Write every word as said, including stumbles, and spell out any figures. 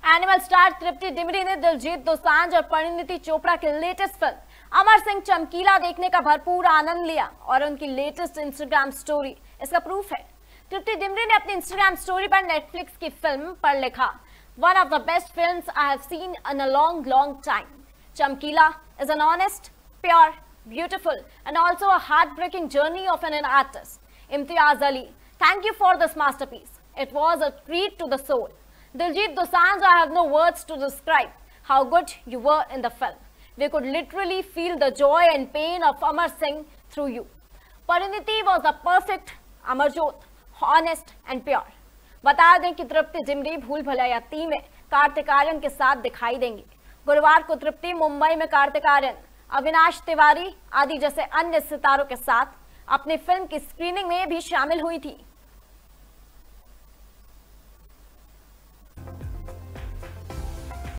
Animal star तृप्ति डिमरी ने दिलजीत दोसांझ और परिणीति चोपड़ा की लेटेस्ट फिल्म अमर सिंह चमकीला देखने का भरपूर आनंद लिया और उनकी लेटेस्ट इंस्टाग्राम स्टोरी इसका प्रूफ है। तृप्ति डिमरी ने अपनी इंस्टाग्राम स्टोरी पर नेटफ्लिक्स की फिल्म पर लिखा, one of the best films I have seen in a long long time. Chamkila is an honest, pure, beautiful and also a heartbreaking journey of an artist. Imtiaz Ali, thank you for this masterpiece. It was a treat to the soul. Diljit Dosanjh, I have no words to describe how good you were in the film. We could literally feel the joy and pain of Amar Singh through you. Pariniti was a perfect Amarjot, honest and pure. बता दें कि तृप्ति डिमरी भूल भुलैया में कार्तिक आर्यन के साथ दिखाई देंगी। गुरुवार को तृप्ति मुंबई में कार्तिक आर्यन, अविनाश तिवारी आदि जैसे अन्य सितारों के साथ अपनी फिल्म की स्क्रीनिंग में भी शामिल हुई थी।